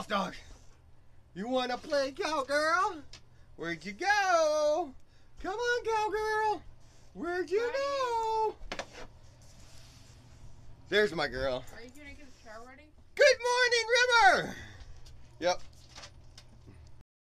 off, dog. You want to play cowgirl? Where'd you go? Come on, cowgirl. Where'd you go? There's my girl. Are you gonna get the shower ready? Good morning, River. Yep.